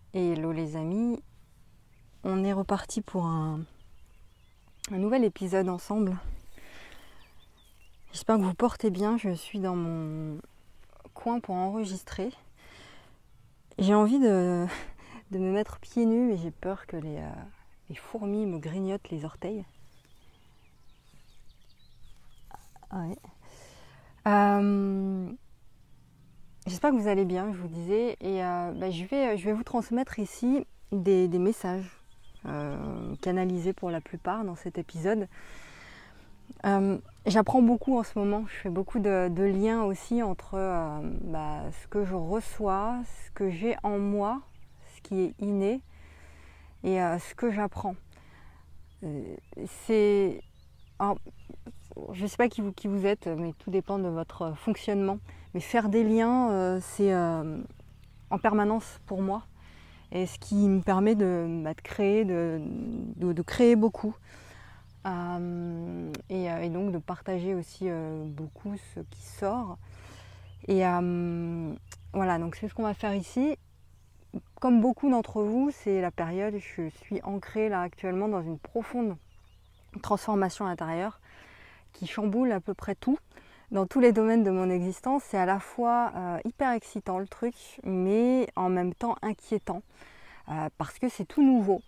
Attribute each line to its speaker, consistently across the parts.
Speaker 1: Et hello les amis, on est reparti pour un nouvel épisode ensemble. J'espère que vous portez bien, je suis dans mon coin pour enregistrer. J'ai envie de me mettre pieds nus, mais j'ai peur que les fourmis me grignotent les orteils. Ouais. J'espère que vous allez bien, je vous disais, et je vais vous transmettre ici des messages canalisés pour la plupart dans cet épisode. J'apprends beaucoup en ce moment, je fais beaucoup de liens aussi entre ce que je reçois, ce que j'ai en moi, ce qui est inné, et ce que j'apprends. Alors, je ne sais pas qui vous êtes, mais tout dépend de votre fonctionnement. Mais faire des liens, c'est en permanence pour moi. Et ce qui me permet de créer, de créer beaucoup. Et donc de partager aussi beaucoup ce qui sort. Et voilà, donc c'est ce qu'on va faire ici. Comme beaucoup d'entre vous, c'est la période, je suis ancrée là actuellement dans une profonde transformation intérieure qui chamboule à peu près tout, dans tous les domaines de mon existence. C'est à la fois hyper excitant le truc, mais en même temps inquiétant, parce que c'est tout nouveau.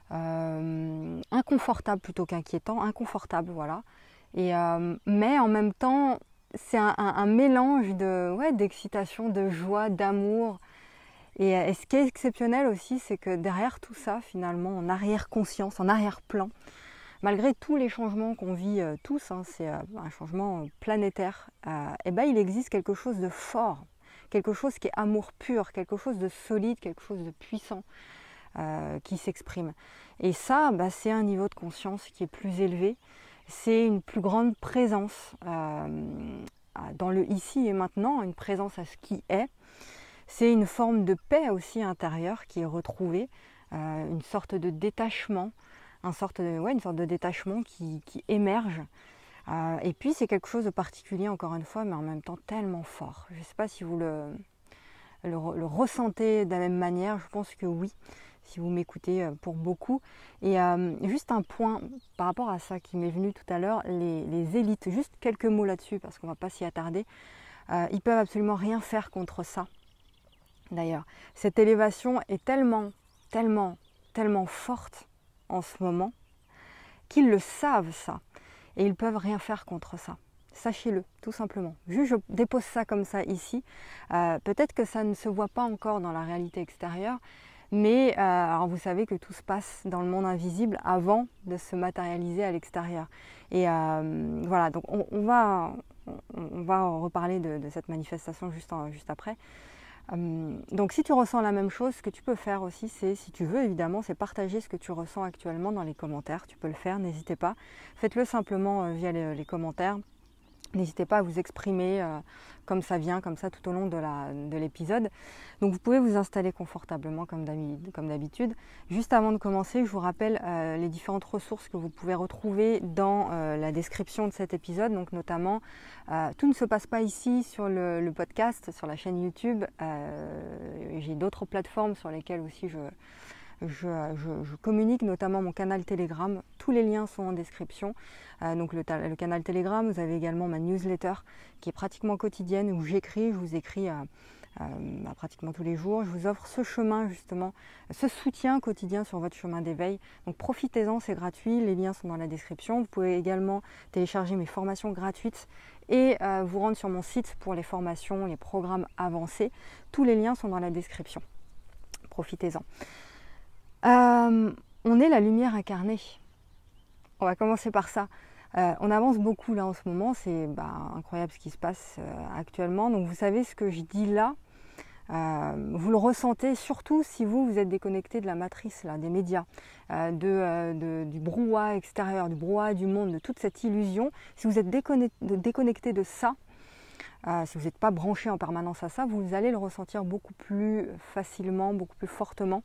Speaker 1: Inconfortable plutôt qu'inquiétant, inconfortable, voilà. Et, mais en même temps, c'est un mélange d'excitation, de joie, d'amour. Et ce qui est exceptionnel aussi, c'est que derrière tout ça, finalement, en arrière-conscience, en arrière-plan, malgré tous les changements qu'on vit tous, c'est un changement planétaire, il existe quelque chose de fort, quelque chose qui est amour pur, quelque chose de solide, quelque chose de puissant qui s'exprime. Et ça, c'est un niveau de conscience qui est plus élevé, c'est une plus grande présence dans le ici et maintenant, une présence à ce qui est. C'est une forme de paix aussi intérieure qui est retrouvée, une sorte de détachement, une sorte de détachement qui émerge. Et puis c'est quelque chose de particulier encore une fois, mais en même temps tellement fort. Je ne sais pas si vous le ressentez de la même manière, je pense que oui, si vous m'écoutez pour beaucoup. Et juste un point par rapport à ça qui m'est venu tout à l'heure, les élites, juste quelques mots là-dessus parce qu'on ne va pas s'y attarder, ils peuvent absolument rien faire contre ça. D'ailleurs, cette élévation est tellement forte en ce moment qu'ils le savent ça et ils ne peuvent rien faire contre ça. Sachez-le, tout simplement. Juste, je dépose ça comme ça ici. Peut-être que ça ne se voit pas encore dans la réalité extérieure, mais alors vous savez que tout se passe dans le monde invisible avant de se matérialiser à l'extérieur. Et voilà, donc on va en reparler de cette manifestation juste après. Donc si tu ressens la même chose, ce que tu peux faire aussi, c'est, si tu veux évidemment, c'est partager ce que tu ressens actuellement dans les commentaires. Tu peux le faire, n'hésitez pas. Faites-le simplement via les commentaires. N'hésitez pas à vous exprimer comme ça vient, comme ça tout au long de l'épisode. Donc vous pouvez vous installer confortablement comme d'habitude. Juste avant de commencer, je vous rappelle les différentes ressources que vous pouvez retrouver dans la description de cet épisode. Donc notamment, tout ne se passe pas ici sur le podcast, sur la chaîne YouTube. J'ai d'autres plateformes sur lesquelles aussi je communique, notamment mon canal Telegram. Tous les liens sont en description. Donc le canal Telegram, vous avez également ma newsletter qui est pratiquement quotidienne où je vous écris pratiquement tous les jours. Je vous offre ce chemin justement, ce soutien quotidien sur votre chemin d'éveil. Donc profitez-en, c'est gratuit, les liens sont dans la description. Vous pouvez également télécharger mes formations gratuites et vous rendre sur mon site pour les formations, les programmes avancés. Tous les liens sont dans la description. Profitez-en. On est la lumière incarnée. On va commencer par ça. On avance beaucoup là en ce moment, c'est incroyable ce qui se passe actuellement. Donc vous savez ce que je dis là, vous le ressentez surtout si vous êtes déconnecté de la matrice, là, des médias, du brouhaha extérieur, du brouhaha du monde, de toute cette illusion. Si vous êtes déconnecté de ça, si vous n'êtes pas branché en permanence à ça, vous allez le ressentir beaucoup plus facilement, beaucoup plus fortement.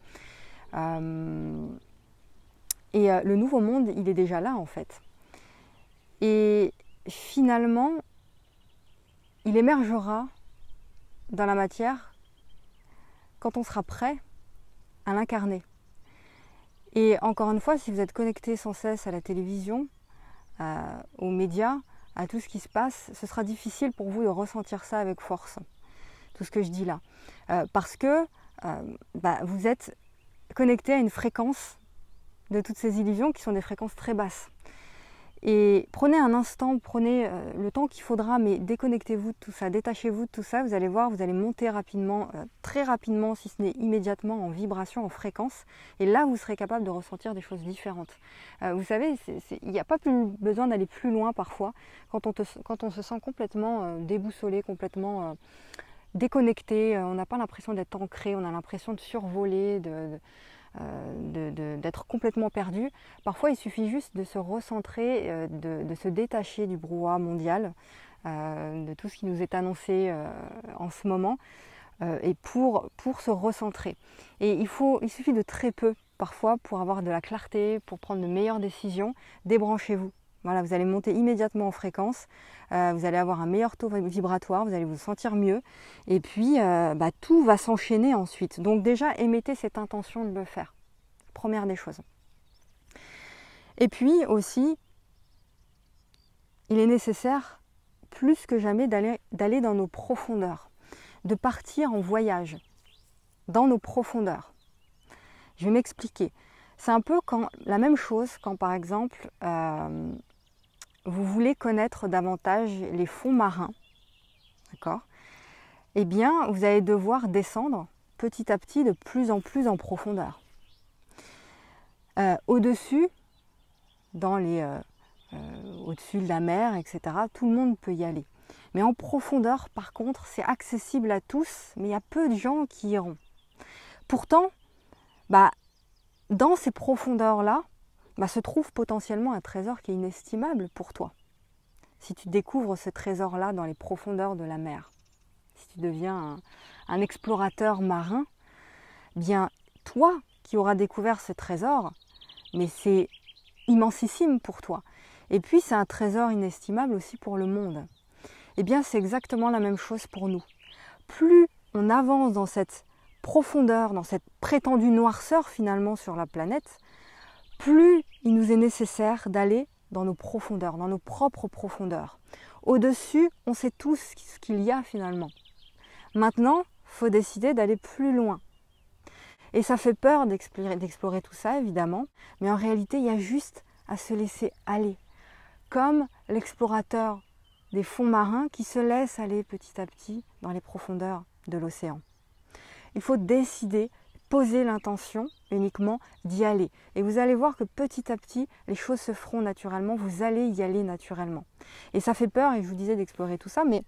Speaker 1: Le nouveau monde, il est déjà là en fait. Et finalement, il émergera dans la matière quand on sera prêt à l'incarner. Et encore une fois, si vous êtes connecté sans cesse à la télévision, aux médias, à tout ce qui se passe, ce sera difficile pour vous de ressentir ça avec force, tout ce que je dis là. Parce que vous êtes connecté à une fréquence de toutes ces illusions qui sont des fréquences très basses. Et prenez un instant, prenez le temps qu'il faudra, mais déconnectez-vous de tout ça, détachez-vous de tout ça, vous allez voir, vous allez monter rapidement, très rapidement, si ce n'est immédiatement, en vibration, en fréquence, et là vous serez capable de ressentir des choses différentes. Vous savez, il n'y a pas besoin d'aller plus loin parfois, quand on se sent complètement déboussolé, complètement déconnecté, on n'a pas l'impression d'être ancré, on a l'impression de survoler, d'être complètement perdu. Parfois il suffit juste de se recentrer, de se détacher du brouhaha mondial, de tout ce qui nous est annoncé en ce moment, et pour se recentrer. Et il suffit de très peu parfois pour avoir de la clarté, pour prendre de meilleures décisions. Débranchez-vous. Voilà, vous allez monter immédiatement en fréquence, vous allez avoir un meilleur taux vibratoire, vous allez vous sentir mieux, et puis tout va s'enchaîner ensuite. Donc déjà, émettez cette intention de le faire. Première des choses. Et puis aussi, il est nécessaire, plus que jamais, d'aller dans nos profondeurs, de partir en voyage, dans nos profondeurs. Je vais m'expliquer. C'est un peu la même chose quand, par exemple, vous voulez connaître davantage les fonds marins, d'accord? Eh bien, vous allez devoir descendre petit à petit de plus en profondeur. Au-dessus, au-dessus de la mer, etc., tout le monde peut y aller. Mais en profondeur, par contre, c'est accessible à tous, mais il y a peu de gens qui iront. Pourtant, dans ces profondeurs-là, se trouve potentiellement un trésor qui est inestimable pour toi. Si tu découvres ce trésor-là dans les profondeurs de la mer, si tu deviens un explorateur marin, bien toi qui auras découvert ce trésor, mais c'est immensissime pour toi. Et puis c'est un trésor inestimable aussi pour le monde. Eh bien c'est exactement la même chose pour nous. Plus on avance dans cette profondeur, dans cette prétendue noirceur finalement sur la planète, plus il nous est nécessaire d'aller dans nos profondeurs, dans nos propres profondeurs. Au-dessus, on sait tous ce qu'il y a finalement. Maintenant, il faut décider d'aller plus loin. Et ça fait peur d'explorer tout ça, évidemment, mais en réalité, il y a juste à se laisser aller. Comme l'explorateur des fonds marins qui se laisse aller petit à petit dans les profondeurs de l'océan. Il faut décider, poser l'intention uniquement d'y aller. Et vous allez voir que petit à petit, les choses se feront naturellement, vous allez y aller naturellement. Et ça fait peur, et je vous disais d'explorer tout ça, mais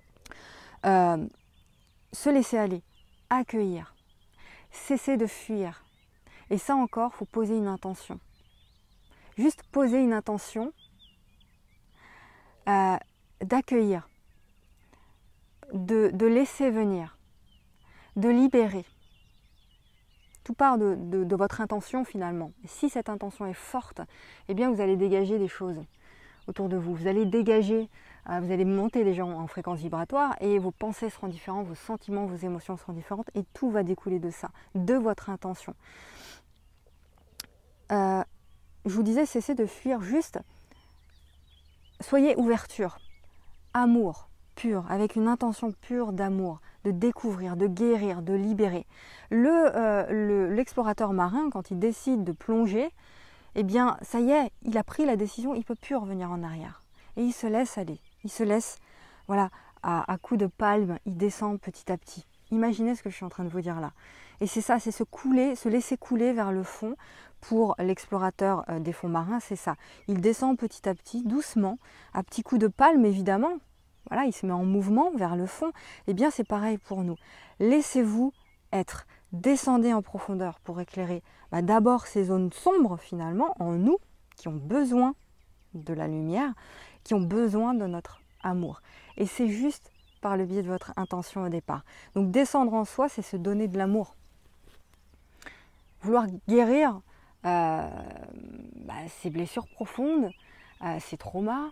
Speaker 1: se laisser aller, accueillir, cesser de fuir. Et ça encore, il faut poser une intention. Juste poser une intention d'accueillir, de laisser venir, de libérer. Tout part de votre intention finalement. Et si cette intention est forte, eh bien vous allez dégager des choses autour de vous. Vous allez dégager, vous allez monter déjà en fréquence vibratoire et vos pensées seront différentes, vos sentiments, vos émotions seront différentes et tout va découler de ça, de votre intention. Je vous disais, cessez de fuir, juste soyez ouverture, amour pur, avec une intention pure d'amour, de découvrir, de guérir, de libérer. L'explorateur marin, quand il décide de plonger, eh bien, ça y est, il a pris la décision, il ne peut plus revenir en arrière. Et il se laisse aller, il se laisse, voilà, à coups de palme, il descend petit à petit. Imaginez ce que je suis en train de vous dire là. Et c'est ça, c'est se laisser couler vers le fond. Pour l'explorateur des fonds marins, c'est ça. Il descend petit à petit, doucement, à petits coups de palme évidemment. Voilà, il se met en mouvement vers le fond. Eh bien, c'est pareil pour nous. Laissez-vous être. Descendez en profondeur pour éclairer d'abord ces zones sombres finalement en nous, qui ont besoin de la lumière, qui ont besoin de notre amour. Et c'est juste par le biais de votre intention au départ. Donc descendre en soi, c'est se donner de l'amour. Vouloir guérir ces blessures profondes, ces traumas,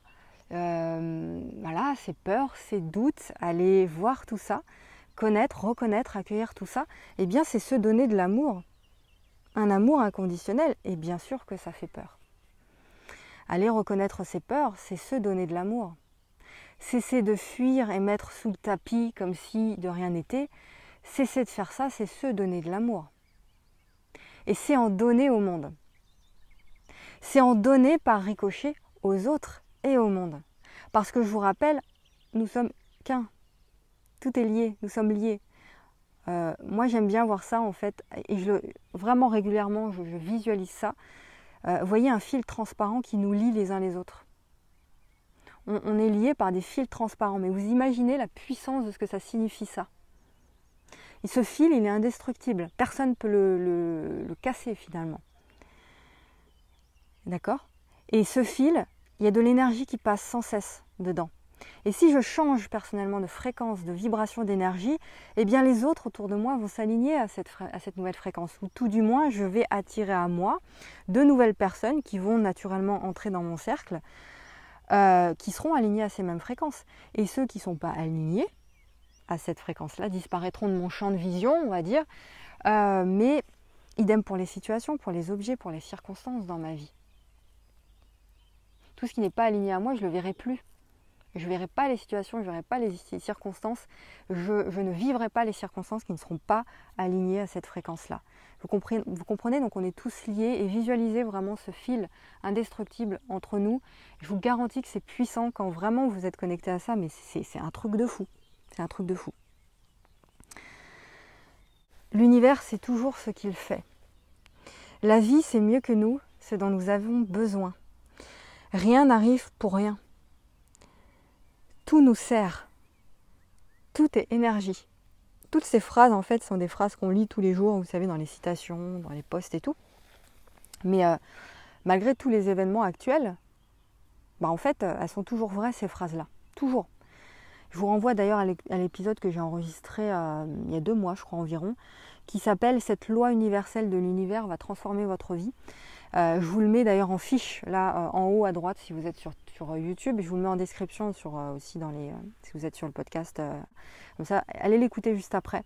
Speaker 1: ces peurs, ces doutes, aller voir tout ça, connaître, reconnaître, accueillir tout ça, eh bien c'est se donner de l'amour. un amour inconditionnel, et bien sûr que ça fait peur. Aller reconnaître ses peurs, c'est se donner de l'amour. Cesser de fuir et mettre sous le tapis comme si de rien n'était, cesser de faire ça, c'est se donner de l'amour. Et c'est en donner au monde. C'est en donner par ricochet aux autres et au monde. Parce que je vous rappelle, nous sommes qu'un. Tout est lié, nous sommes liés. Moi j'aime bien voir ça en fait, et vraiment régulièrement je visualise ça. Vous voyez un fil transparent qui nous lie les uns les autres. On est liés par des fils transparents, mais vous imaginez la puissance de ce que ça signifie ça. Et ce fil, il est indestructible. Personne ne peut le casser finalement. D'accord? Et ce fil, il y a de l'énergie qui passe sans cesse dedans. Et si je change personnellement de fréquence, de vibration d'énergie, eh bien les autres autour de moi vont s'aligner à cette nouvelle fréquence. Ou tout du moins, je vais attirer à moi de nouvelles personnes qui vont naturellement entrer dans mon cercle, qui seront alignées à ces mêmes fréquences. Et ceux qui ne sont pas alignés à cette fréquence-là disparaîtront de mon champ de vision, on va dire. Mais idem pour les situations, pour les objets, pour les circonstances dans ma vie. Tout ce qui n'est pas aligné à moi, je ne le verrai plus. Je ne verrai pas les situations, je ne verrai pas les circonstances. Je ne vivrai pas les circonstances qui ne seront pas alignées à cette fréquence-là. Vous comprenez, donc on est tous liés, et visualisez vraiment ce fil indestructible entre nous. Je vous garantis que c'est puissant quand vraiment vous êtes connecté à ça, mais c'est un truc de fou. C'est un truc de fou. L'univers, c'est toujours ce qu'il fait. La vie, c'est mieux que nous, ce dont nous avons besoin. Rien n'arrive pour rien. Tout nous sert. Tout est énergie. Toutes ces phrases, en fait, sont des phrases qu'on lit tous les jours, vous savez, dans les citations, dans les posts et tout. Mais malgré tous les événements actuels, en fait, elles sont toujours vraies, ces phrases-là. Toujours. Je vous renvoie d'ailleurs à l'épisode que j'ai enregistré il y a 2 mois, je crois environ, qui s'appelle « Cette loi universelle de l'univers va transformer votre vie ». Je vous le mets d'ailleurs en fiche, là, en haut à droite, si vous êtes sur YouTube. Je vous le mets en description aussi si vous êtes sur le podcast. Comme ça, allez l'écouter juste après.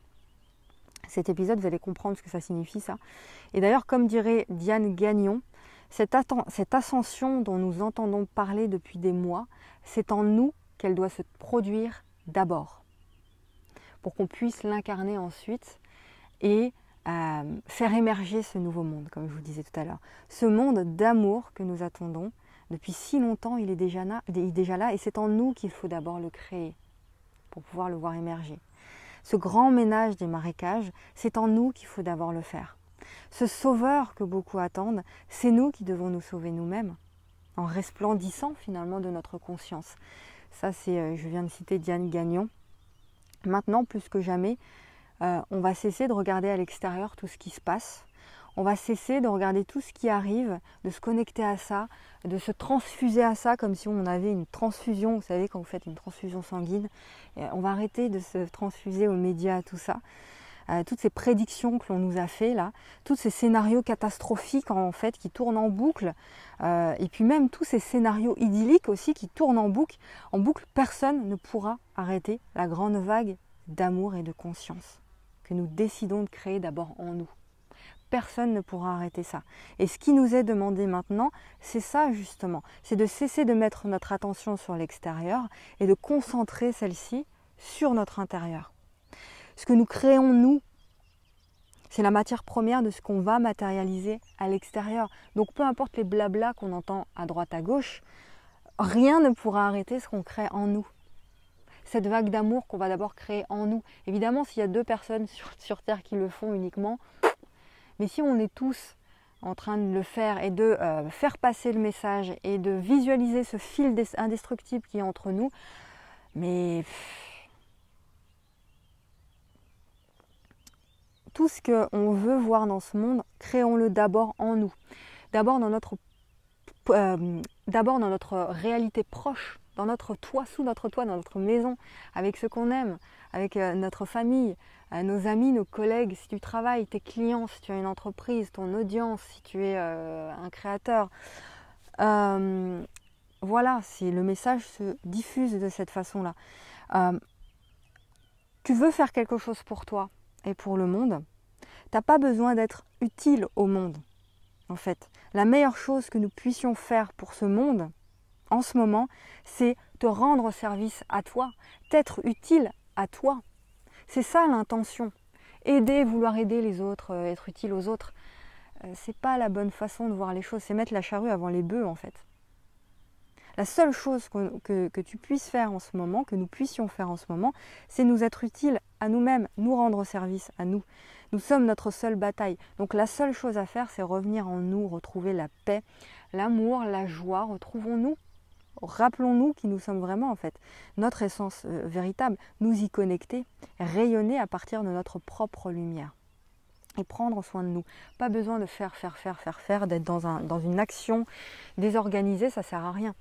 Speaker 1: Cet épisode, vous allez comprendre ce que ça signifie, ça. Et d'ailleurs, comme dirait Diane Gagnon, cette ascension dont nous entendons parler depuis des mois, c'est en nous qu'elle doit se produire d'abord, pour qu'on puisse l'incarner ensuite et faire émerger ce nouveau monde, comme je vous disais tout à l'heure. Ce monde d'amour que nous attendons, depuis si longtemps, il est déjà là, et c'est en nous qu'il faut d'abord le créer, pour pouvoir le voir émerger. Ce grand ménage des marécages, c'est en nous qu'il faut d'abord le faire. Ce sauveur que beaucoup attendent, c'est nous qui devons nous sauver nous-mêmes, en resplendissant finalement de notre conscience. Ça, je viens de citer Diane Gagnon. Maintenant, plus que jamais, on va cesser de regarder à l'extérieur tout ce qui se passe. On va cesser de regarder tout ce qui arrive, de se connecter à ça, de se transfuser à ça comme si on avait une transfusion. Vous savez, quand vous faites une transfusion sanguine, on va arrêter de se transfuser aux médias, tout ça. Toutes ces prédictions que l'on nous a fait là, tous ces scénarios catastrophiques en fait qui tournent en boucle, et puis même tous ces scénarios idylliques aussi qui tournent en boucle, personne ne pourra arrêter la grande vague d'amour et de conscience que nous décidons de créer d'abord en nous. Personne ne pourra arrêter ça. Et ce qui nous est demandé maintenant, c'est ça justement, c'est de cesser de mettre notre attention sur l'extérieur et de concentrer celle-ci sur notre intérieur. Ce que nous créons nous, c'est la matière première de ce qu'on va matérialiser à l'extérieur. Donc peu importe les blablas qu'on entend à droite à gauche, rien ne pourra arrêter ce qu'on crée en nous. Cette vague d'amour qu'on va d'abord créer en nous. Évidemment, s'il y a 2 personnes sur Terre qui le font uniquement, mais si on est tous en train de le faire et de faire passer le message et de visualiser ce fil indestructible qui est entre nous, mais tout ce qu'on veut voir dans ce monde, créons-le d'abord en nous. D'abord dans notre réalité proche, dans notre toit, sous notre toit, dans notre maison, avec ceux qu'on aime, avec notre famille, nos amis, nos collègues, si tu travailles, tes clients, si tu as une entreprise, ton audience, si tu es un créateur. Voilà, si le message se diffuse de cette façon-là. Tu veux faire quelque chose pour toi et pour le monde, T'as pas besoin d'être utile au monde, en fait. La meilleure chose que nous puissions faire pour ce monde, en ce moment, c'est te rendre service à toi, t'être utile à toi. C'est ça l'intention. Vouloir aider les autres, être utile aux autres, c'est pas la bonne façon de voir les choses. C'est mettre la charrue avant les bœufs, en fait. La seule chose que tu puisses faire en ce moment, que nous puissions faire en ce moment, c'est nous être utiles à nous-mêmes, nous rendre service à nous. Nous sommes notre seule bataille. Donc la seule chose à faire, c'est revenir en nous, retrouver la paix, l'amour, la joie. Retrouvons-nous. Rappelons-nous qui nous sommes vraiment en fait. Notre essence véritable, nous y connecter, rayonner à partir de notre propre lumière. Et prendre soin de nous. Pas besoin de faire, d'être dans une action désorganisée, ça ne sert à rien.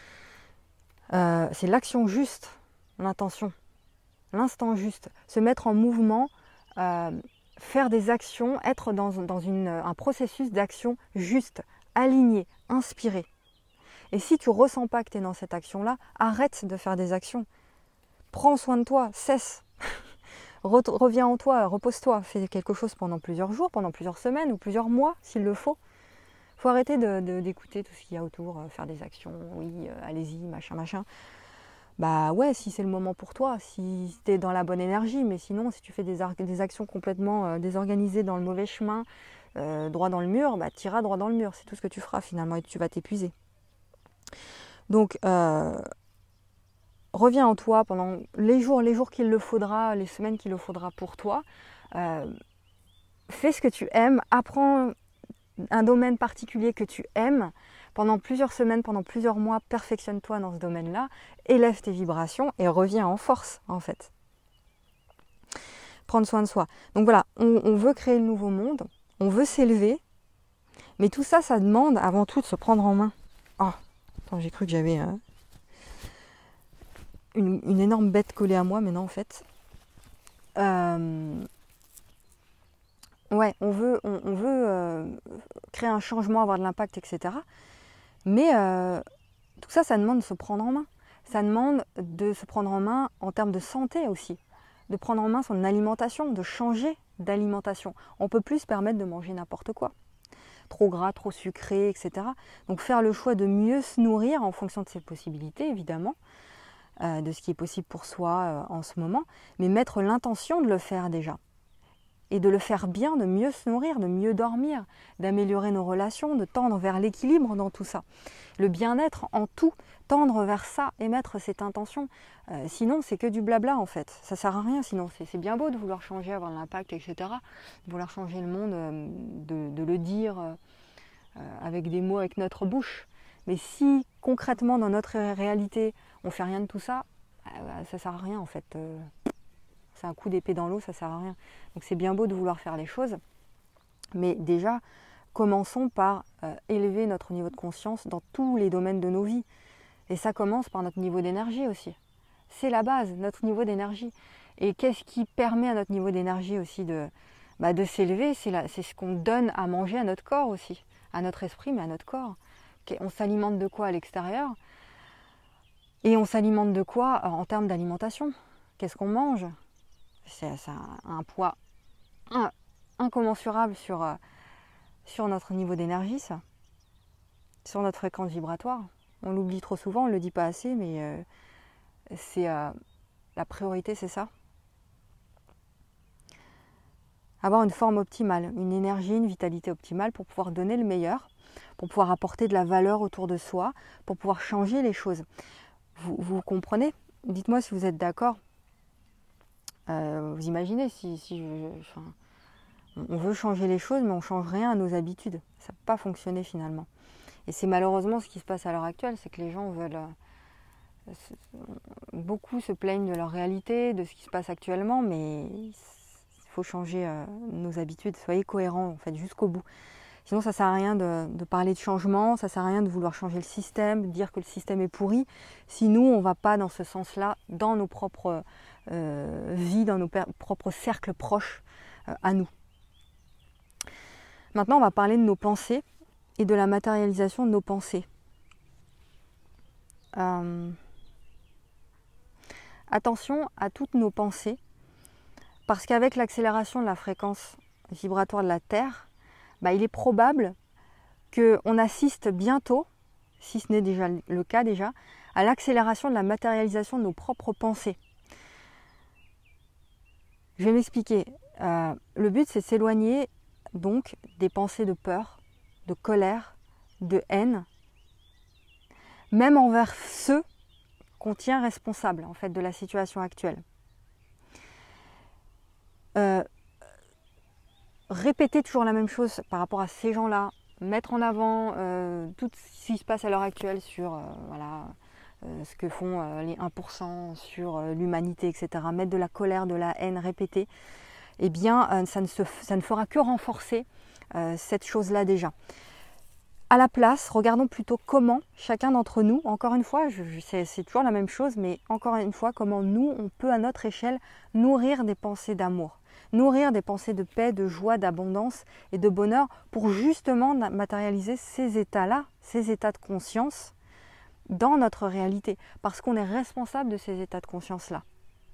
Speaker 1: C'est l'action juste, l'intention, l'instant juste. Se mettre en mouvement, faire des actions, être dans un processus d'action juste, aligné, inspiré. Et si tu ne ressens pas que tu es dans cette action-là, arrête de faire des actions. Prends soin de toi, cesse. Reviens en toi, repose-toi, fais quelque chose pendant plusieurs jours, pendant plusieurs semaines ou plusieurs mois s'il le faut. Il faut arrêter d'écouter tout ce qu'il y a autour, faire des actions, oui, allez-y, machin. Bah ouais, si c'est le moment pour toi, si tu es dans la bonne énergie, mais sinon si tu fais des actions complètement désorganisées dans le mauvais chemin, droit dans le mur, bah tu iras droit dans le mur, c'est tout ce que tu feras finalement et tu vas t'épuiser. Donc reviens en toi pendant les jours qu'il le faudra, les semaines qu'il le faudra pour toi. Fais ce que tu aimes, apprends un domaine particulier que tu aimes. Pendant plusieurs semaines, pendant plusieurs mois, perfectionne-toi dans ce domaine-là, élève tes vibrations et reviens en force en fait. Prendre soin de soi. Donc voilà, on veut créer le nouveau monde, on veut s'élever, mais tout ça, ça demande avant tout de se prendre en main. Oh, attends, j'ai cru que j'avais une énorme bête collée à moi, mais non en fait. Ouais, on veut créer un changement, avoir de l'impact, etc. Mais tout ça, ça demande de se prendre en main. Ça demande de se prendre en main en termes de santé aussi. De prendre en main son alimentation, de changer d'alimentation. On ne peut plus se permettre de manger n'importe quoi. Trop gras, trop sucré, etc. Donc faire le choix de mieux se nourrir en fonction de ses possibilités, évidemment, de ce qui est possible pour soi en ce moment, mais mettre l'intention de le faire déjà. Et de le faire bien, de mieux se nourrir, de mieux dormir, d'améliorer nos relations, de tendre vers l'équilibre dans tout ça. Le bien-être en tout, tendre vers ça et mettre cette intention. Sinon, c'est que du blabla en fait. Ça sert à rien sinon. C'est bien beau de vouloir changer, avoir de l'impact, etc. De vouloir changer le monde, de le dire avec des mots, avec notre bouche. Mais si concrètement dans notre réalité, on ne fait rien de tout ça, ça sert à rien en fait. C'est un coup d'épée dans l'eau, ça sert à rien. Donc c'est bien beau de vouloir faire les choses, mais déjà, commençons par élever notre niveau de conscience dans tous les domaines de nos vies. Et ça commence par notre niveau d'énergie aussi. C'est la base, notre niveau d'énergie. Et qu'est-ce qui permet à notre niveau d'énergie aussi de s'élever? C'est ce qu'on donne à manger à notre corps aussi, à notre esprit, mais à notre corps. On s'alimente de quoi à l'extérieur? Et on s'alimente de quoi en termes d'alimentation? Qu'est-ce qu'on mange? Ça a un poids incommensurable sur notre niveau d'énergie, ça. Sur notre fréquence vibratoire. On l'oublie trop souvent, on ne le dit pas assez, mais c'est la priorité, c'est ça. Avoir une forme optimale, une énergie, une vitalité optimale pour pouvoir donner le meilleur, pour pouvoir apporter de la valeur autour de soi, pour pouvoir changer les choses. Vous comprenez? Dites-moi si vous êtes d'accord. Vous imaginez on veut changer les choses, mais on ne change rien à nos habitudes. Ça ne peut pas fonctionner finalement. Et c'est malheureusement ce qui se passe à l'heure actuelle, c'est que les gens veulent... beaucoup se plaignent de leur réalité, de ce qui se passe actuellement, mais il faut changer nos habitudes. Soyez cohérents en fait jusqu'au bout. Sinon ça ne sert à rien de parler de changement, ça ne sert à rien de vouloir changer le système, de dire que le système est pourri, si nous on ne va pas dans ce sens-là, dans nos propres vies, dans nos propres cercles proches à nous. Maintenant on va parler de nos pensées et de la matérialisation de nos pensées. Attention à toutes nos pensées, parce qu'avec l'accélération de la fréquence vibratoire de la Terre, il est probable qu'on assiste bientôt, si ce n'est déjà le cas déjà, à l'accélération de la matérialisation de nos propres pensées. Je vais m'expliquer. Le but, c'est de s'éloigner donc des pensées de peur, de colère, de haine, même envers ceux qu'on tient responsables en fait, de la situation actuelle. Répéter toujours la même chose par rapport à ces gens-là, mettre en avant tout ce qui se passe à l'heure actuelle sur ce que font les 1%, sur l'humanité, etc. Mettre de la colère, de la haine, répéter, eh bien ça ne fera que renforcer cette chose-là déjà. À la place, regardons plutôt comment chacun d'entre nous, encore une fois, c'est toujours la même chose, mais encore une fois, comment nous, on peut à notre échelle nourrir des pensées d'amour, nourrir des pensées de paix, de joie, d'abondance et de bonheur pour justement matérialiser ces états-là, ces états de conscience dans notre réalité, parce qu'on est responsable de ces états de conscience-là.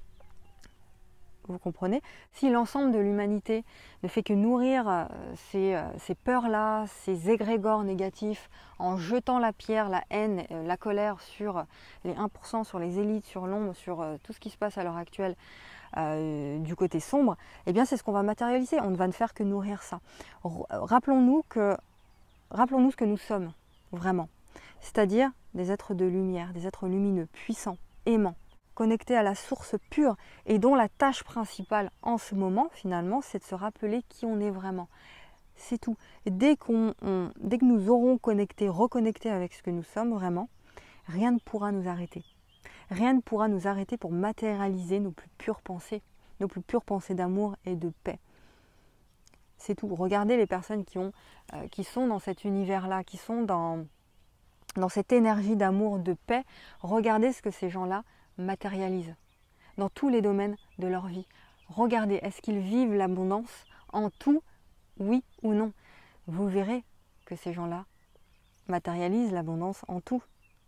Speaker 1: Vous comprenez? Si l'ensemble de l'humanité ne fait que nourrir ces peurs-là, ces égrégores négatifs, en jetant la pierre, la haine, la colère sur les 1%, sur les élites, sur l'ombre, sur tout ce qui se passe à l'heure actuelle du côté sombre, eh bien c'est ce qu'on va matérialiser. On ne va ne faire que nourrir ça. Rappelons-nous ce que nous sommes, vraiment. C'est-à-dire des êtres de lumière, des êtres lumineux, puissants, aimants, connectés à la source pure et dont la tâche principale en ce moment, finalement, c'est de se rappeler qui on est vraiment. C'est tout. Et dès que nous aurons reconnecté avec ce que nous sommes vraiment, rien ne pourra nous arrêter. Rien ne pourra nous arrêter pour matérialiser nos plus pures pensées d'amour et de paix. C'est tout. Regardez les personnes qui sont dans cet univers-là, qui sont dans cette énergie d'amour, de paix. Regardez ce que ces gens-là matérialisent dans tous les domaines de leur vie. Regardez, est-ce qu'ils vivent l'abondance en tout, oui ou non? Vous verrez que ces gens-là matérialisent l'abondance en tout.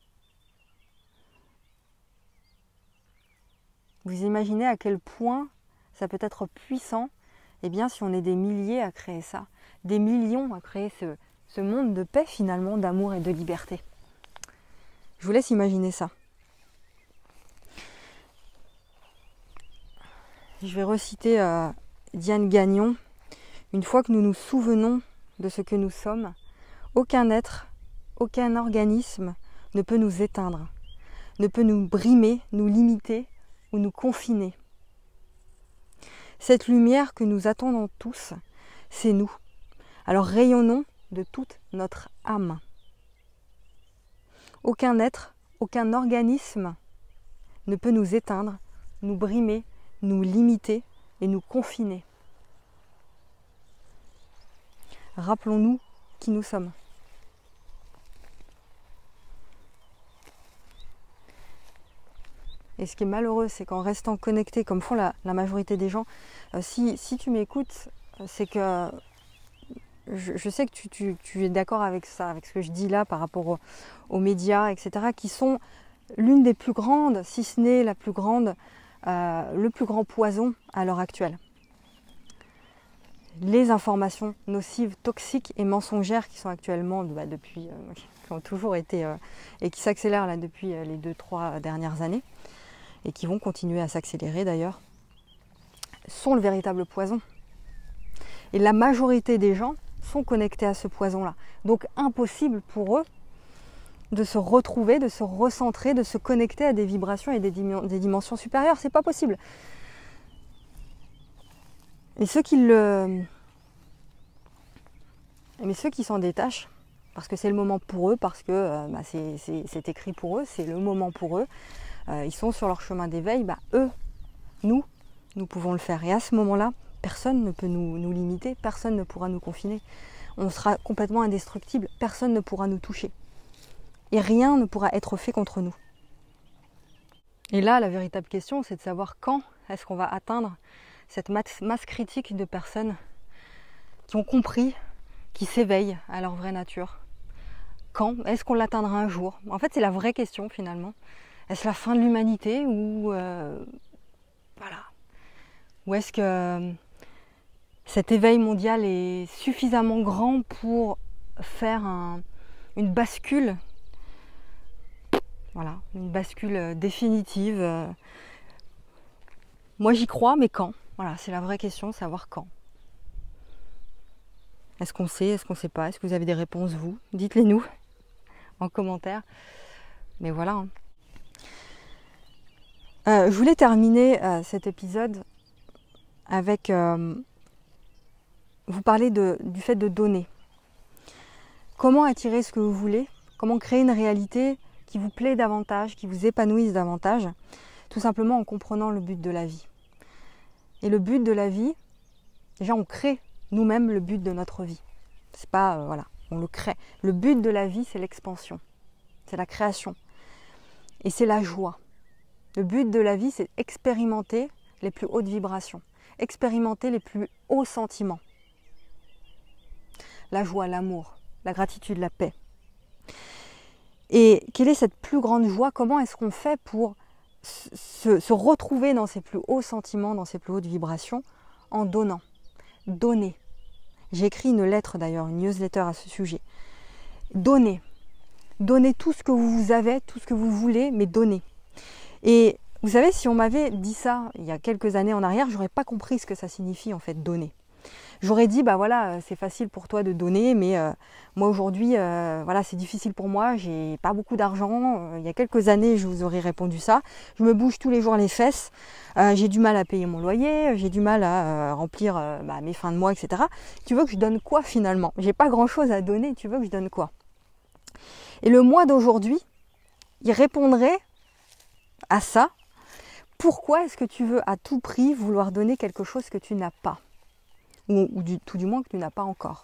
Speaker 1: Vous imaginez à quel point ça peut être puissant, eh bien, si on est des milliers à créer ça, des millions à créer ce monde de paix finalement, d'amour et de liberté. Je vous laisse imaginer ça. Je vais reciter Diane Gagnon. Une fois que nous nous souvenons de ce que nous sommes, aucun être, aucun organisme ne peut nous éteindre, ne peut nous brimer, nous limiter ou nous confiner. Cette lumière que nous attendons tous, c'est nous. Alors rayonnons de toute notre âme. Aucun être, aucun organisme ne peut nous éteindre, nous brimer, nous limiter et nous confiner. Rappelons-nous qui nous sommes. Et ce qui est malheureux, c'est qu'en restant connecté, comme font la majorité des gens, si tu m'écoutes, c'est que je sais que tu es d'accord avec ça, avec ce que je dis là par rapport aux médias, etc., qui sont l'une des plus grandes, si ce n'est la plus grande, le plus grand poison à l'heure actuelle. Les informations nocives, toxiques et mensongères qui sont actuellement, qui ont toujours été et qui s'accélèrent là depuis les 2-3 dernières années et qui vont continuer à s'accélérer d'ailleurs, sont le véritable poison. Et la majorité des gens sont connectés à ce poison-là. Donc impossible pour eux de se retrouver, de se recentrer, de se connecter à des vibrations et des dimensions supérieures. C'est pas possible. Et ceux qui s'en détachent, parce que c'est le moment pour eux, parce que c'est écrit pour eux, c'est le moment pour eux, ils sont sur leur chemin d'éveil, nous pouvons le faire. Et à ce moment-là, personne ne peut nous limiter, personne ne pourra nous confiner. On sera complètement indestructible, personne ne pourra nous toucher. Et rien ne pourra être fait contre nous. Et là, la véritable question, c'est de savoir quand est-ce qu'on va atteindre cette masse critique de personnes qui ont compris, qui s'éveillent à leur vraie nature. Quand est-ce qu'on l'atteindra un jour? En fait, c'est la vraie question finalement. Est-ce la fin de l'humanité ou voilà? Ou est-ce que cet éveil mondial est suffisamment grand pour faire une bascule, voilà, une bascule définitive. Moi j'y crois, mais quand? Voilà, c'est la vraie question, savoir quand. Est-ce qu'on sait, est-ce qu'on ne sait pas? Est-ce que vous avez des réponses, vous? Dites-les nous en commentaire. Mais voilà. Je voulais terminer cet épisode avec vous parler du fait de donner. Comment attirer ce que vous voulez? Comment créer une réalité qui vous plaît davantage, qui vous épanouisse davantage? Tout simplement en comprenant le but de la vie. Et le but de la vie, déjà on crée nous-mêmes le but de notre vie. C'est pas, voilà, on le crée. Le but de la vie, c'est l'expansion. C'est la création. Et c'est la joie. Le but de la vie, c'est expérimenter les plus hautes vibrations. Expérimenter les plus hauts sentiments. La joie, l'amour, la gratitude, la paix. Et quelle est cette plus grande joie? Comment est-ce qu'on fait pour se retrouver dans ces plus hauts sentiments, dans ces plus hautes vibrations? En donnant. Donner. J'ai écrit une lettre d'ailleurs, une newsletter à ce sujet. Donnez. Donnez tout ce que vous avez, tout ce que vous voulez, mais donnez. Et vous savez, si on m'avait dit ça il y a quelques années en arrière, j'aurais pas compris ce que ça signifie en fait, donner. J'aurais dit, bah voilà, c'est facile pour toi de donner, mais moi aujourd'hui, voilà, c'est difficile pour moi, j'ai pas beaucoup d'argent. Il y a quelques années, je vous aurais répondu ça. Je me bouge tous les jours les fesses, j'ai du mal à payer mon loyer, j'ai du mal à remplir mes fins de mois, etc. Tu veux que je donne quoi finalement? J'ai pas grand-chose à donner, tu veux que je donne quoi? Et le moi d'aujourd'hui, il répondrait à ça. Pourquoi est-ce que tu veux à tout prix vouloir donner quelque chose que tu n'as pas? Tout du moins que tu n'as pas encore.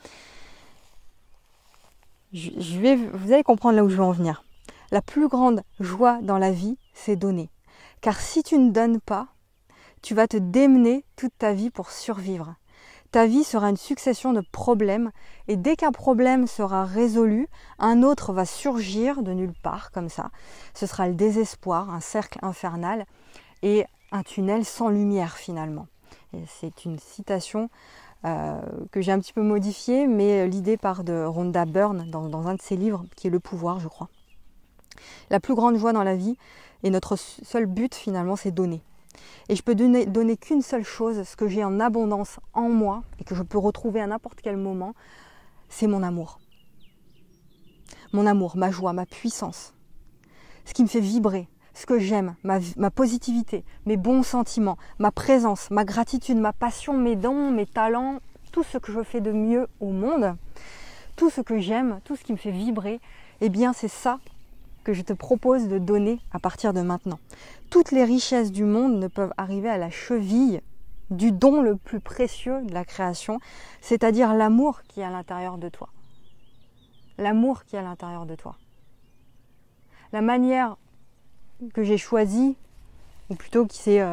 Speaker 1: Vous allez comprendre là où je veux en venir. La plus grande joie dans la vie, c'est donner. Car si tu ne donnes pas, tu vas te démener toute ta vie pour survivre. Ta vie sera une succession de problèmes et dès qu'un problème sera résolu, un autre va surgir de nulle part comme ça. Ce sera le désespoir, un cercle infernal et un tunnel sans lumière finalement. Et c'est une citation que j'ai un petit peu modifiée, mais l'idée part de Rhonda Byrne dans un de ses livres qui est Le pouvoir, je crois. La plus grande joie dans la vie et notre seul but finalement, c'est donner. Et je peux donner qu'une seule chose, ce que j'ai en abondance en moi et que je peux retrouver à n'importe quel moment, c'est mon amour. Mon amour, ma joie, ma puissance. Ce qui me fait vibrer, ce que j'aime, ma positivité, mes bons sentiments, ma présence, ma gratitude, ma passion, mes dons, mes talents, tout ce que je fais de mieux au monde, tout ce que j'aime, tout ce qui me fait vibrer, eh bien c'est ça que je te propose de donner à partir de maintenant. Toutes les richesses du monde ne peuvent arriver à la cheville du don le plus précieux de la création, c'est-à-dire l'amour qui est à l'intérieur de toi. L'amour qui est à l'intérieur de toi. La manière que j'ai choisie, ou plutôt qui est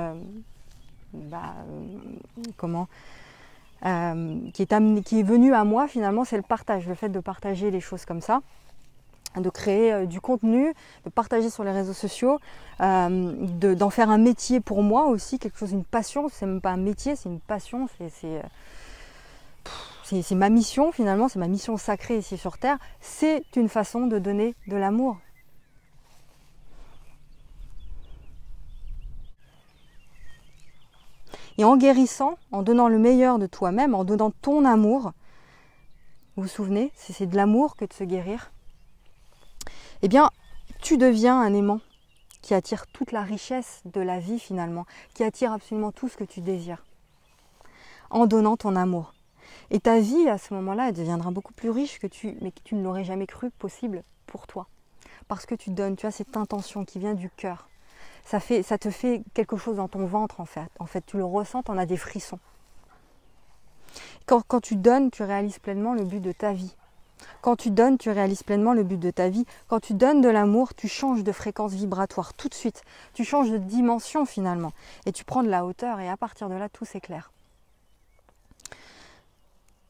Speaker 1: qui est venu à moi finalement, c'est le partage, le fait de partager les choses comme ça, de créer du contenu, de partager sur les réseaux sociaux, d'en faire un métier pour moi aussi, quelque chose, une passion. C'est même pas un métier, c'est une passion, c'est ma mission finalement, c'est ma mission sacrée ici sur Terre. C'est une façon de donner de l'amour. Et en guérissant, en donnant le meilleur de toi-même, en donnant ton amour, vous vous souvenez, c'est de l'amour que de se guérir, eh bien, tu deviens un aimant qui attire toute la richesse de la vie finalement, qui attire absolument tout ce que tu désires, en donnant ton amour. Et ta vie, à ce moment-là, elle deviendra beaucoup plus riche mais que tu ne l'aurais jamais cru possible pour toi. Parce que tu donnes, tu as cette intention qui vient du cœur. Ça te fait quelque chose dans ton ventre en fait. En fait, tu le ressens, tu en as des frissons. Quand tu donnes, tu réalises pleinement le but de ta vie. Quand tu donnes, tu réalises pleinement le but de ta vie. Quand tu donnes de l'amour, tu changes de fréquence vibratoire tout de suite. Tu changes de dimension finalement. Et tu prends de la hauteur et à partir de là, tout s'éclaire.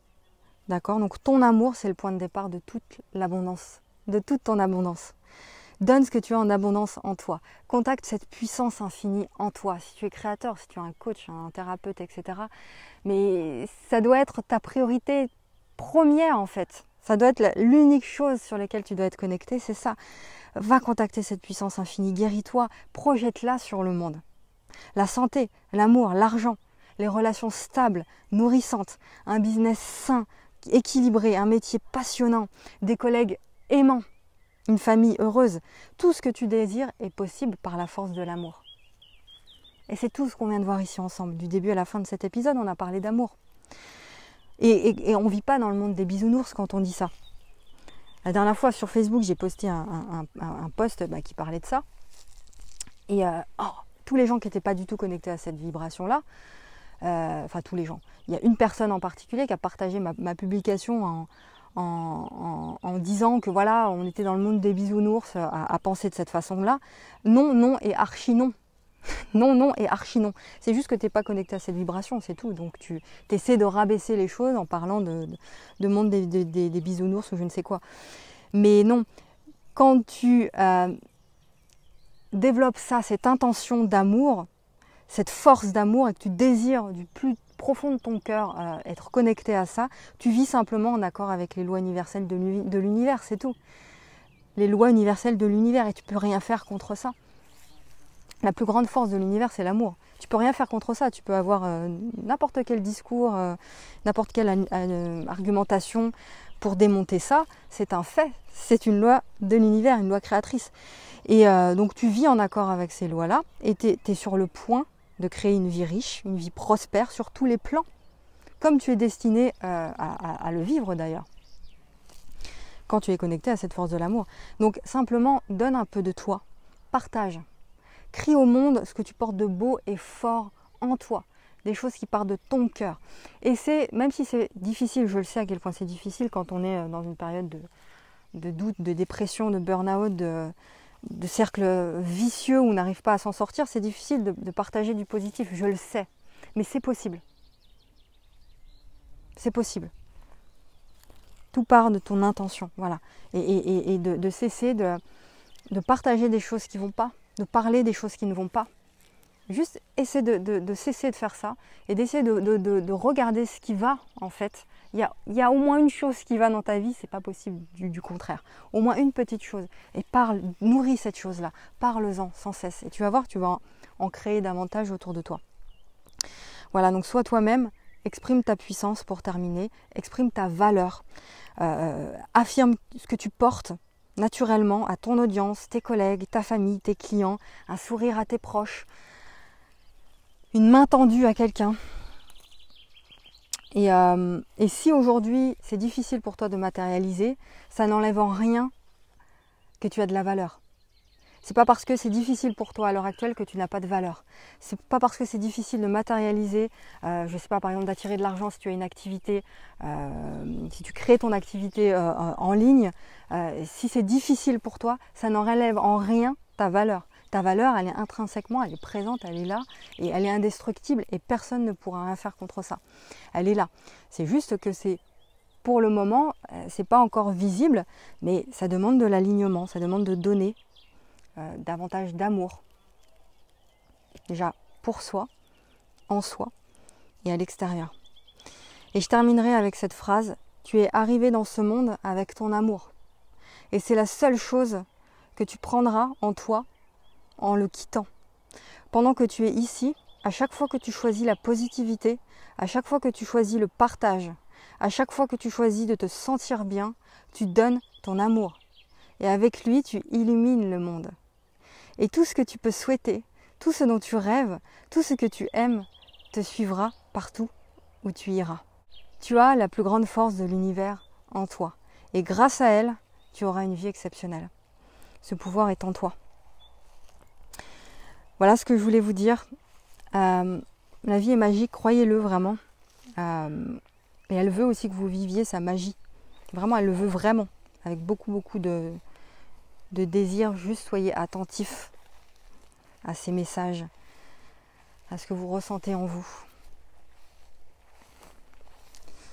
Speaker 1: D'accord? Donc ton amour, c'est le point de départ de toute l'abondance, de toute ton abondance. Donne ce que tu as en abondance en toi. Contacte cette puissance infinie en toi. Si tu es créateur, si tu es un coach, un thérapeute, etc. Mais ça doit être ta priorité première en fait. Ça doit être l'unique chose sur laquelle tu dois être connecté, c'est ça. Va contacter cette puissance infinie, guéris-toi, projette-la sur le monde. La santé, l'amour, l'argent, les relations stables, nourrissantes, un business sain, équilibré, un métier passionnant, des collègues aimants, une famille heureuse. Tout ce que tu désires est possible par la force de l'amour. Et c'est tout ce qu'on vient de voir ici ensemble. Du début à la fin de cet épisode, on a parlé d'amour. Et on ne vit pas dans le monde des bisounours quand on dit ça. La dernière fois sur Facebook, j'ai posté un post qui parlait de ça. Et tous les gens qui n'étaient pas du tout connectés à cette vibration-là, enfin tous les gens, il y a une personne en particulier qui a partagé ma publication en disant que voilà, on était dans le monde des bisounours à penser de cette façon-là. Non, non et archi non. Non, non et archi non. C'est juste que tu n'es pas connecté à cette vibration, c'est tout. Donc tu essaies de rabaisser les choses en parlant de monde des bisounours ou je ne sais quoi. Mais non, quand tu développes ça, cette intention d'amour, cette force d'amour et que tu désires du plus profond de ton cœur être connecté à ça, tu vis simplement en accord avec les lois universelles de l'univers, c'est tout. Les lois universelles de l'univers et tu peux rien faire contre ça. La plus grande force de l'univers, c'est l'amour. Tu peux rien faire contre ça. Tu peux avoir n'importe quel discours, n'importe quelle argumentation pour démonter ça. C'est un fait. C'est une loi de l'univers, une loi créatrice. Et donc tu vis en accord avec ces lois-là et tu es sur le point de créer une vie riche, une vie prospère sur tous les plans, comme tu es destiné à le vivre d'ailleurs, quand tu es connecté à cette force de l'amour. Donc simplement, donne un peu de toi, partage. Crie au monde ce que tu portes de beau et fort en toi, des choses qui partent de ton cœur. Et c'est, même si c'est difficile, je le sais à quel point c'est difficile quand on est dans une période de doute, de dépression, de burn-out, de cercle vicieux où on n'arrive pas à s'en sortir, c'est difficile de partager du positif, je le sais. Mais c'est possible. C'est possible. Tout part de ton intention, voilà. Et de cesser de partager des choses qui ne vont pas, de parler des choses qui ne vont pas. Juste essaie de cesser de faire ça et d'essayer de regarder ce qui va en fait. Il y a au moins une chose qui va dans ta vie, c'est pas possible du contraire. Au moins une petite chose. Et parle, nourris cette chose-là. Parle-en sans cesse. Et tu vas voir, tu vas en créer davantage autour de toi. Voilà, donc sois toi-même, exprime ta puissance pour terminer, exprime ta valeur, affirme ce que tu portes naturellement à ton audience, tes collègues, ta famille, tes clients, un sourire à tes proches, une main tendue à quelqu'un. Et si aujourd'hui c'est difficile pour toi de matérialiser, ça n'enlève en rien que tu as de la valeur. C'est pas parce que c'est difficile pour toi à l'heure actuelle que tu n'as pas de valeur. C'est pas parce que c'est difficile de matérialiser, je sais pas, par exemple d'attirer de l'argent si tu as une activité, si tu crées ton activité en ligne, si c'est difficile pour toi, ça n'enlève en rien ta valeur. Ta valeur, elle est intrinsèquement, elle est présente, elle est là et elle est indestructible et personne ne pourra rien faire contre ça. Elle est là. C'est juste que c'est pour le moment, c'est pas encore visible, mais ça demande de l'alignement, ça demande de donner davantage d'amour. Déjà pour soi, en soi et à l'extérieur. Et je terminerai avec cette phrase, tu es arrivé dans ce monde avec ton amour. Et c'est la seule chose que tu prendras en toi en le quittant. Pendant que tu es ici, à chaque fois que tu choisis la positivité, à chaque fois que tu choisis le partage, à chaque fois que tu choisis de te sentir bien, tu donnes ton amour. Et avec lui, tu illumines le monde. Et tout ce que tu peux souhaiter, tout ce dont tu rêves, tout ce que tu aimes, te suivra partout où tu iras. Tu as la plus grande force de l'univers en toi. Et grâce à elle, tu auras une vie exceptionnelle. Ce pouvoir est en toi. Voilà ce que je voulais vous dire. La vie est magique, croyez-le vraiment. Et elle veut aussi que vous viviez sa magie. Vraiment, elle le veut vraiment. Avec beaucoup de désir. Juste soyez attentifs à ces messages, à ce que vous ressentez en vous.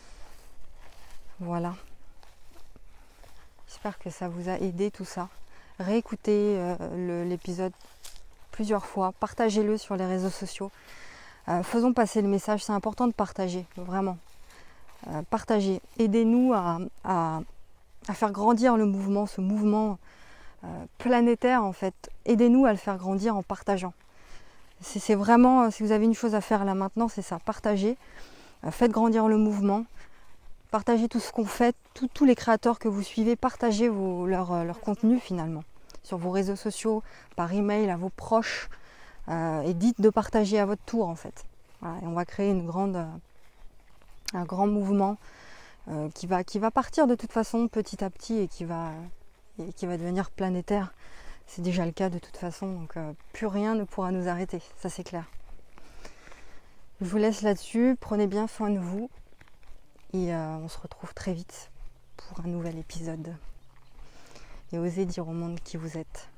Speaker 1: Voilà. J'espère que ça vous a aidé tout ça. réécoutez l'épisode plusieurs fois, partagez-le sur les réseaux sociaux. Faisons passer le message, c'est important de partager, vraiment. Partagez, aidez-nous à faire grandir le mouvement, ce mouvement planétaire en fait. Aidez-nous à le faire grandir en partageant. C'est vraiment, si vous avez une chose à faire là maintenant, c'est ça, partagez, faites grandir le mouvement, partagez tout ce qu'on fait, tous les créateurs que vous suivez, partagez leur contenu finalement, sur vos réseaux sociaux, par email à vos proches, et dites de partager à votre tour en fait. Voilà, et on va créer un grand mouvement qui va partir de toute façon petit à petit et qui va devenir planétaire. C'est déjà le cas de toute façon, donc plus rien ne pourra nous arrêter, ça c'est clair. Je vous laisse là-dessus, prenez bien soin de vous et on se retrouve très vite pour un nouvel épisode. Et osez dire au monde qui vous êtes.